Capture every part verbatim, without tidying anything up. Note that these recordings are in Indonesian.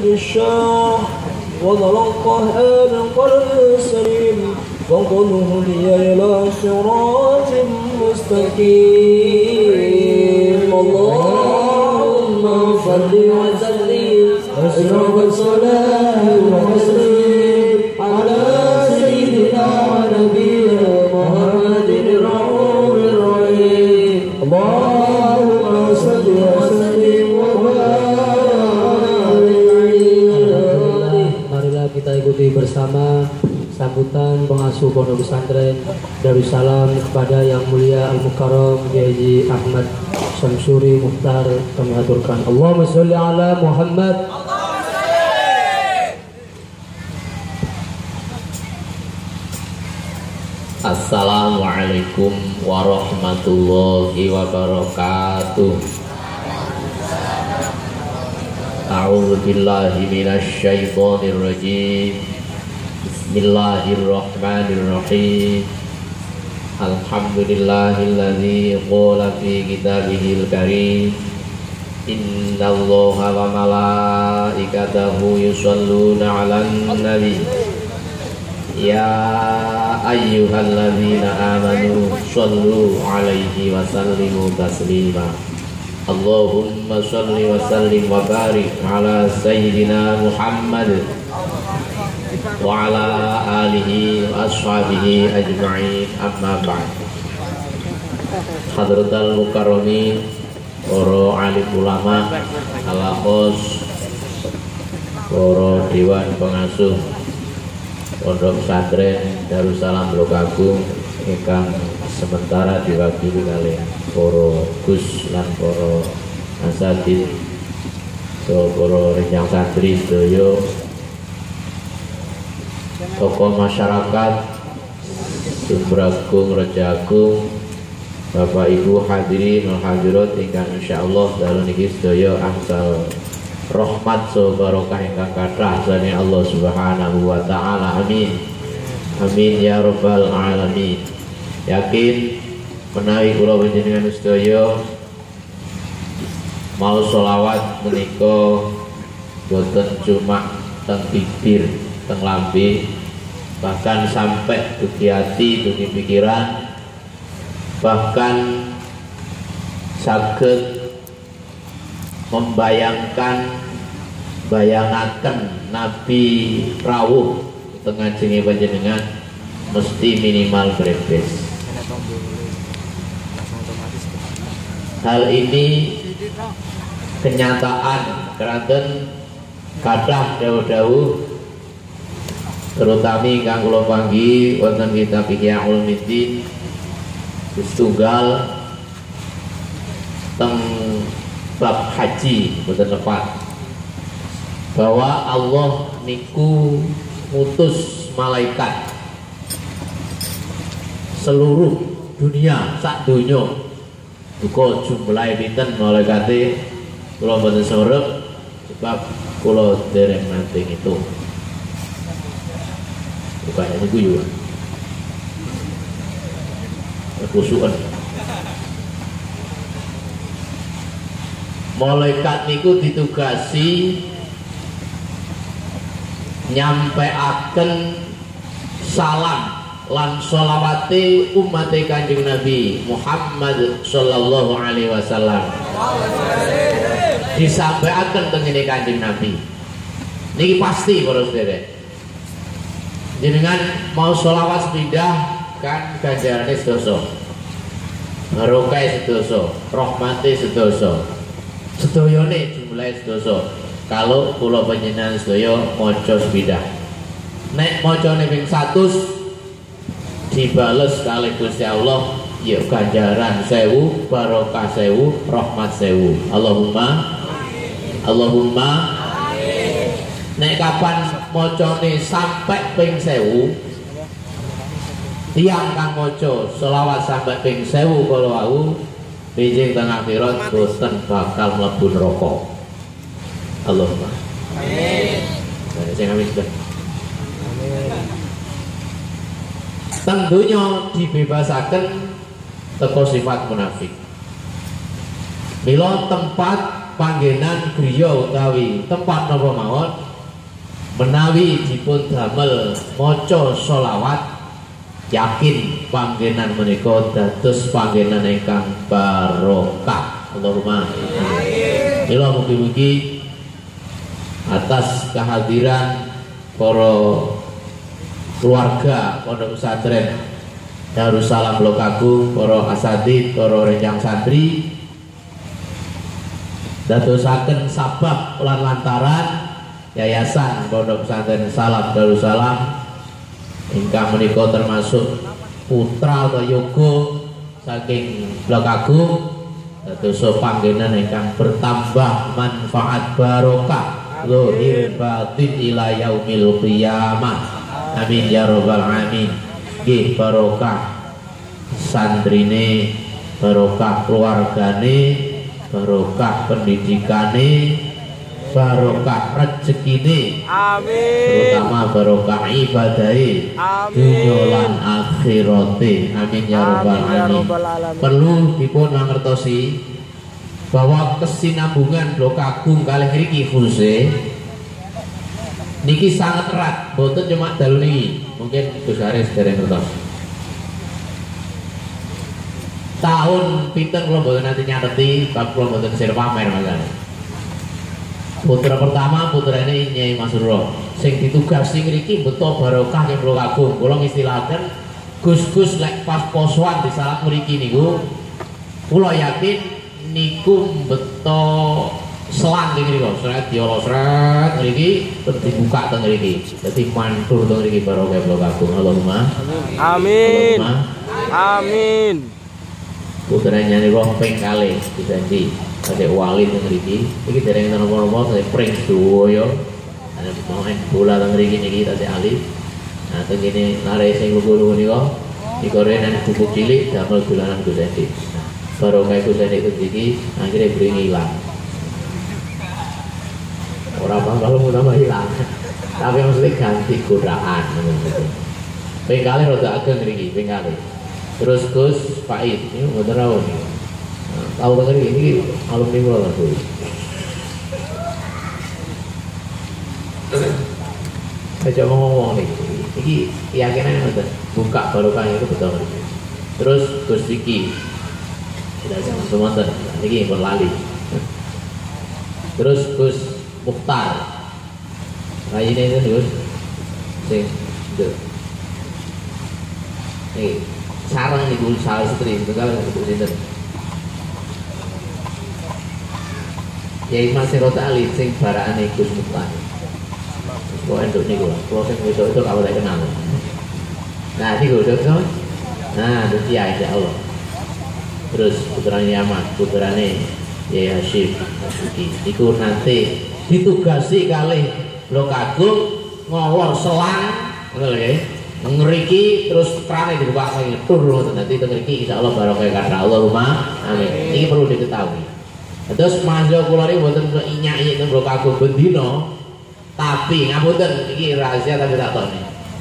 الشاح وضل القهار القلب السليم وانقله لي إلى صراط مستقيم اللهم صل وسلم أشرف الصلاة والتسليم على سيدنا ونبينا محمد الرؤوف الرحيم اللهم صل وسلم وبارك. Marilah kita ikuti bersama sambutan pengasuh pondok pesantren Darussalam kepada yang mulia Al-Mukarram Kiai Haji Ahmad Syamsuri Mukhtar. Kami aturkan Allahumma sholli ala Muhammad. Assalamualaikum warahmatullahi wabarakatuh. A'udzu billahi minasy syaithanir rajim. Bismillahirrahmanirrahim. Alhamdulillahilladzi qala fi kitabihil karim innallaha wa malaikatahu yusholluna 'alan nabi ya ayyuhalladzina amanu shollu 'alaihi wa sallimu taslima. Allahumma sholli wa sallim wa barik ala sayyidina Muhammad wa ala alihi wa ashabihi ajma'in, amma ba'd. Hadratal mukarramin, para alim ulama, alaqos, para dewan pengasuh pondok pesantren Darussalam Blok Agung ingkang sementara diwakili kalian para gus lan para asatidz, para rencang santri sedaya, tokoh masyarakat Sumbragung, Rajagung, Bapak Ibu hadirin wal hadirat ingkang insyaallah dalu niki sedaya angsal rahmat so barokah ingkang kathah saking Allah Subhanahu wa taala. Amin. Amin ya rabbal alamin. Yakin menawi kula panjenengan sedaya mau sholawat menika boten cuma teng bibir, teng lambe, bahkan sampai dugi hati, dugi pikiran, bahkan saged membayangkan bayangaken Nabi rawuh tengah jenenge panjenengan mesti minimal brebes. Hal ini kenyataan keranten kathah dawuh-dawuh terutama kang kula panggi wonten kitab Ihya Ulumuddin setunggal teng bab haji boten tepat bahwa Allah niku ngutus malaikat seluruh dunia sak donya. Duka jumlahe pinten malaikate kula boten sorep sebab kula dereng nate ngitung. Bukannya niku yo. Kekusukan. Malaikat niku ditugasi nyampeaken salam lan sholawate umat Kanjeng Nabi Muhammad sallallahu alaihi wasallam disampaikan tengene Kanjeng Nabi niki pasti para sedherek jenengan mau sholawat sepindah kan ganjarane sedoso barokah sedoso rahmate sedoso sedoyone jumlahe sedoso kalau kula panjenengan sedaya maca sepindah nek macane ping seratus dibales kali Gusti Allah ya ganjaran sewu, barokah sewu, rahmat sewu. Allahumma Allahumma amin. Nek kapan macane sampai ping sewu tiang kang maca selawat sampai ping sewu kala wau bijing teng akhirat boten bakal mlebu neraka. Allahumma amin. Sing amin sudah. Tentunya dibebasaken teko sifat munafik. Mila tempat panggenan griya utawi tempat napa mawon menawi dipun damel maca sholawat, yakin panggenan menika dados panggenan ingkang barokah. Allahumma amin. Mila mugi-mugi atas kehadiran para keluarga pondok pesantren Darussalam Blok Agung, para asatidz, para rencang santri dadosaken sabab lan lantaran Yayasan Pondok Pesantren Salam Darussalam ingkang menika termasuk putra atau yoga saking Blok Agung dados panggenan ingkang bertambah manfaat barokah zahir batin ila yaumil qiyamah. Amin ya rabbal alamin. Nggih barokah santrine, barokah keluargane, barokah pendidikane, barokah rezekine, amin. Terutama barokah ibadahe dunya lan akhirate. Amin ya rabbal alamin. Perlu dipun mangertosi bahwa kesinambungan Blok Agung kalih ngriki khususnya niki sangat erat, boten cuma dalu niki. Mungkin Gus Haris dereng ngertos. Tahun pinten kula mboten nanti nyateti, bab kula mboten sir pamer makane. Putra pertama putrane Nyai Masruro sing ditugasi ngriki beto barokah ing Blok Agung. Kula ngistilahaken Gus-gus lek pas posoan di salak mriki niku kula yakin niku beto selang niki niku, sret diolosret niki terus dibuka teng niki. Dadi mantur teng niki barokah Blok Agung. Allahumma amin. Allahumma amin. Putranya niku ping kalih dijanji kadek wali teng niki. Iki dereng napa-napa saya pring sedaya. Ana main bola teng niki niki tadi alif. Nah teng kene lare sing lugu-lugu niku dikoren buku cilik damel dolanan Gus Edi. Barokah Gus Edi iki akhirnya bring ilang. Orang kalau mau nama hilang, tapi maksudnya ganti godaan. Pengkali roda ageng niki, pengkali. Terus Gus Pait, ini mau terawon nih. Tahu kan ini alumni mula tuh. Saya coba ngomong nih, ini keyakinan ada buka barokah itu betul. Terus Gus Diki, tidak semua ter, ini berlali. Terus Gus Mukhtar, kayak ini itu Gus, sing, itu, nih sarang nih Gus salah setri, betul kan Gus itu. Yai Mas Rota Ali, sing baraan nih Gus Mukhtar. Kau enduk nih gue, kalau sing itu itu kalau tidak kenal. Nah, ini gue udah nah, itu dia insya Allah. Terus putranya Ahmad, putranya Yai Hashim Hasuki. Itu nanti ditugasi kali Blok Agung ngolor selang ngeriki terus kerane dibuka lagi turun nanti ngeriki insya Allah barokah kata Allahumma amin. Ini perlu diketahui. Terus mahasiswa kula iki mboten inyak-inyak teng Blok Agung bendina, tapi ngapunten iki rahasia tapi tak tone.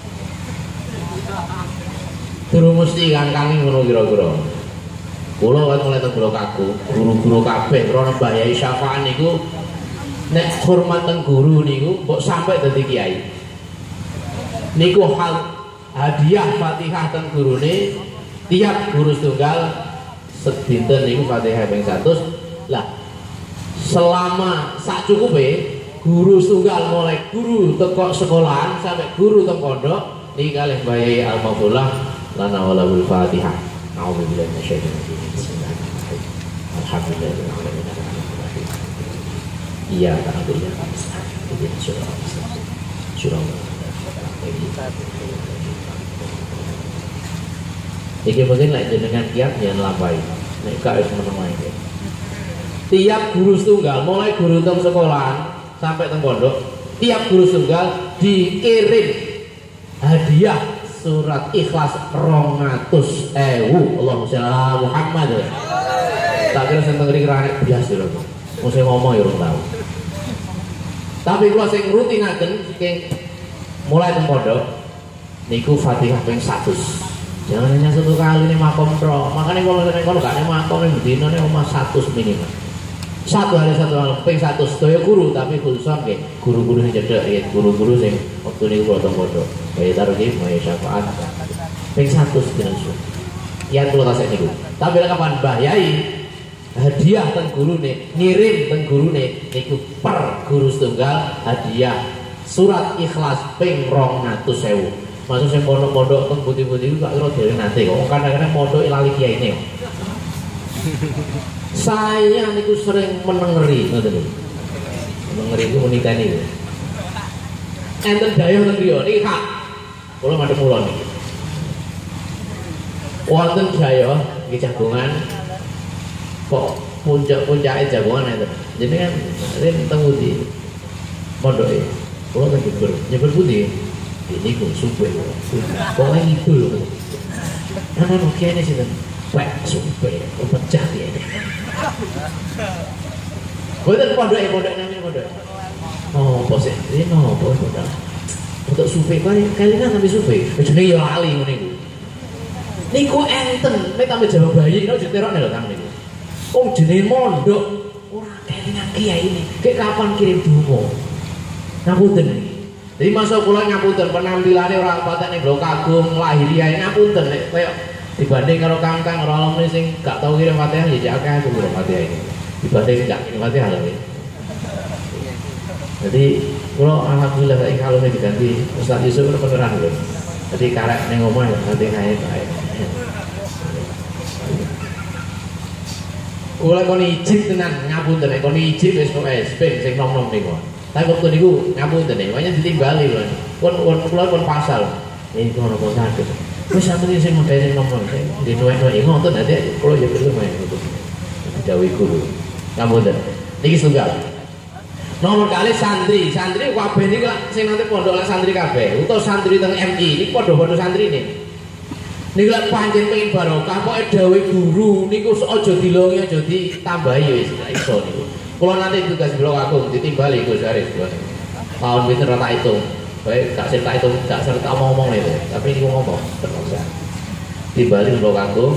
Durung mesti kangkang ngono kira-kira. Kula kan mulai teng Blok Agung, guru-guru kabeh krana bahayai syafaan niku nek hormat teng guru niku kok sampai dadi kiai. Niku hal hadiah Fatihah teng gurune tiap guru tunggal sedinten niku Fatihah ping seratus. Lah selama sak cukupe guru tunggal mulai guru teko sekolahan sampai guru teng pondok niki kalih bayai al-maghfurah lana walahul Fatihah. A'udzubillahi minasyaitonir rajim. Bismillahirrahmanirrahim. Alhamdulillahirabbil alamin. Iya, tak ada yang ini surah surah iki mungkin lek jenengan kiat yen lampahi nek gak wis menemani tiap guru tunggal mulai guru teng sekolah sampai teng pondok tiap guru tunggal dikirim hadiah surat ikhlas rong atus ewu Allahumma sholli ala Muhammad. Tak kira sing teng mriki rane biasa lho mesti ngomong ya ora tau. Tapi kalau saya rutinaken mulai teng pondok niku Fatihah ping seratus. Jangan hanya satu kali nih makom pro. Makanya kalau saya kalau gak nih makom nih bedino nih omah seratus minimal. Satu hari satu malam ping satu sedaya guru tapi khususan nggih guru-guru sing cedhek nggih guru-guru sing wektu niku padha-padha kaya tarjih kaya syafaat ping satu sedina suwe yen kula tasih niku tapi lek kapan Mbah Yai hadiah teng gurune ngirim teng gurune niku per guru setunggal hadiah surat ikhlas ping rong atus ewu maksud sing pondok-pondok teng pundi-pundi iku gak kira dhewe nate kok kadang-kadang pondok lali kiyaine saya niku sering menengeri ngoten niku. Menengeri itu menika niku. Enten daya teng griya niki Kak. Kula madhep kula niki. Wonten daya nggih jagongan kok puncak-puncake jagongan enten. Jenengan ren teng pundi? Mondoke. Kula teng Jember. Jember pundi? Ini ku suwe. Pokoke ngidul. Ana no kene sinten? Wek suwe, pecah ya. Boten pondok pondok namanya pondok. Oh, pose ini no, pose pondok. Untuk sufi kali kalian sampai sufi. Jenenge yo lali ngene iku. Niku enten, nek tambah Jawa bayi nek diterokne lho Kang niku. Wong jenenge mondok ora kelingan kiai ini. Kek kapan kirim donga. Ngapunten iki. Jadi masa kula ngapunten penampilannya ora patek ning Blok Agung lahiriah ngapunten nek koyo dibanding kalau kangkang orang alumni sing gak tau kirim Fatihah ya akeh aku kirim Fatihah ini dibanding gak kirim Fatihah lho. Jadi kalau alhamdulillah saiki kalune diganti Ustaz Yusuf itu beneran lho. Jadi karek ning omah ya Fatihah bae. Kula kon ijib tenan ngapunten nek kon ijib wis kok S P sing nom-nom niku. Tapi waktu niku ngapunten nek wanya ditimbali lho. Pun kula pun pasal. Iki ono kok sakit. Wis sampeyan sing modele nomor sing dinuwek-nuwek ngoten dadi kula ya perlu main gitu. Dawuh guru. Ngapunten. Niki setunggal. Nomor kali santri, santri kabeh niku sing nanti pondok lan santri kabeh, utawa santri teng M I niku padha-padha santrine. Niku lek pancen pengin barokah pokoke dawuh guru niku aja dilongi aja ditambahi wis iso niku. Kula nanti tugas Blok Agung ditimbali Gus Arif. Tahun pinten ora tak hitung. Baik, tak serta itu, tak serta omong-omong itu, tapi ini ngomong terus. Timbali Blok Agung,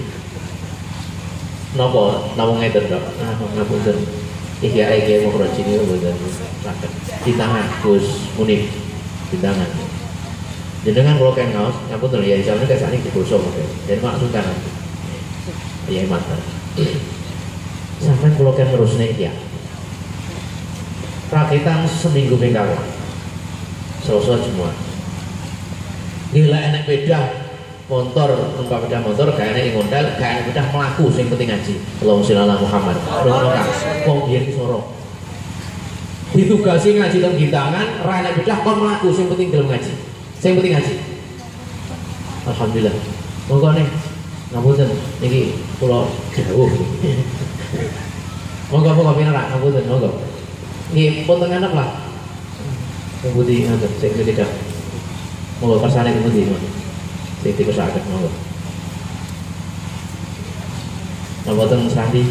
nopo, nopo ngeten dok, ah ngapunten, iki ae iki mau kroji niku mboten saged. Di tangan Gus Munif, di tangan. Jenengan kula keng ngaos, ngapunten ya isane kesane dibasa mengke. Jadi maksudkan. Iya mata. Sampeyan kula keng terusne iki ya. Rakitan seminggu ping kalih. Selesai semua. Gila enak beda motor, numpak beda motor, gak enak ngondal, gak enak beda melaku, sing penting ngaji. Allahumma sholli ala Muhammad. Orang-orang wong biyen ki sorok. Ditugasi ngaji teng gintangan, ra enak beda kon melaku, sing penting gelem ngaji. Sing penting ngaji. Alhamdulillah. Monggo nih. Ngapunten niki kula jauh. Monggo monggo pinarak ngapunten monggo. Nggih pun teng anak lah. Kemudian ada, saya tidak mau persane kemudian, saya tidak sakit mau. Nomor teng sandi,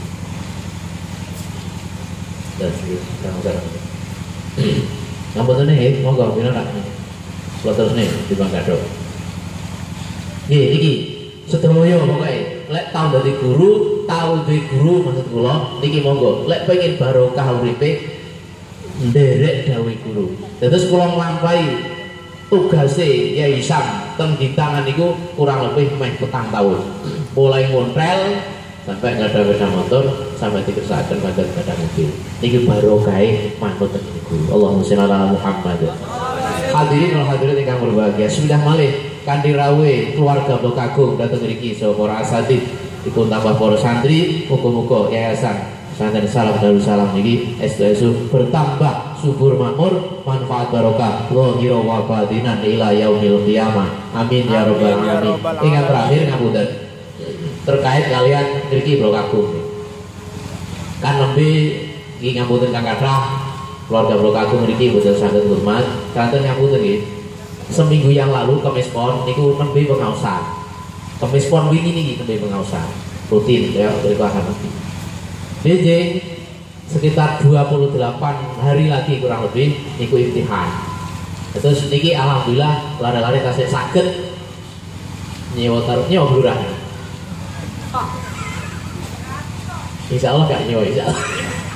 dan sekarang sekarang. Nomor teng nih, mau gak bina tak? Kalau terus nih di Bangkado. Nih, iki sedoyo pokoknya. Lek tahun dari guru, tahun dari guru maksud kula, niki monggo. Lek pengen barokah uripe. Nderek dawuh guru. Terus kula nglampahi tugase Yai Sam teng ditangan niku kurang lebih meh petang tahun. Mulai ngontrel sampai nggak ada sepeda motor sampai dikersakaken pada sepeda mobil. Niki barokahe manut teng guru. Allahumma sholli ala Muhammad. Hadirin wal hadirat ingkang berbahagia. Sudah malih kanthi rawuh keluarga Blok Agung dateng mriki saha para asatidz dipun tambah para santri muga-muga yayasan Santen salam darussalam niki estu-estu bertambah subur makmur manfaat barokah zahira wa batinan ila yaumil qiyamah amin ya rabbal alamin. Ingat terakhir ngapunten terkait kalian mriki Blok Agung kan nembe iki ngapunten Kang Kathah keluarga Blok Agung mriki boten saged hormat kanten ngapunten nggih seminggu yang lalu Kemis Pon niku nembe pengaosan Kemis Pon wingi niki nembe pengaosan rutin ya mriku akan nanti D J sekitar dua puluh delapan hari lagi kurang lebih niku imtihan. Terus niki alhamdulillah lari-lari tasih saged nyewa taruh nyewa lurah. Insya Allah gak nyoy, insya Allah.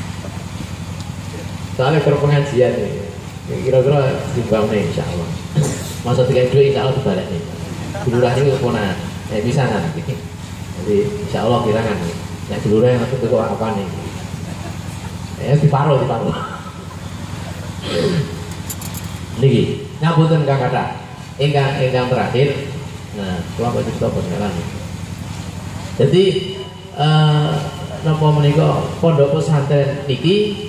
Soalnya ke pengajian nih, kira-kira timbang nih insya Allah. Masa tiga dua insya Allah dibalik nih. Dulurah ini keponakan, ya bisa nanti. Jadi insya Allah kirangan nih. Ya dulurah yang nanti itu apa nih? Ya diparuh, diparuh. Niki, ngapunten Kang Kata. Ingkang ingkang terakhir. Nah, kula kok cerita perkenalan. Jadi eh napa menika pondok pesantren niki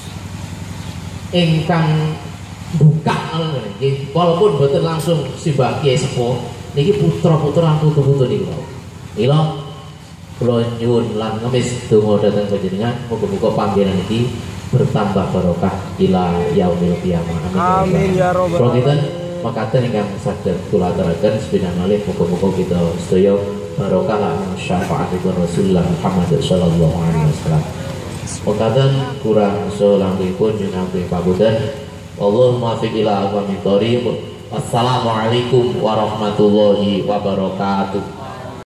ingkang buka ngono nggih. Walaupun boten langsung simbah Kiai Sepuh, niki putra-putra putu-putu niku. Mila kula nyuwun lan ngemis donga dhateng panjenengan muga-muga panggenan iki bertambah barokah ila yaumil qiyamah. Amin ya rabbal alamin. Kula kinten makaten ingkang saged kula aturaken sepisan malih muga-muga kita sedaya barokah lan syafaatipun Rasulullah Muhammad sallallahu alaihi wasallam. Makaten kurang selangkungipun nyunaken pabudan. Allahumma fiq ila aqwamit thoriq. Wassalamualaikum warahmatullahi wabarakatuh.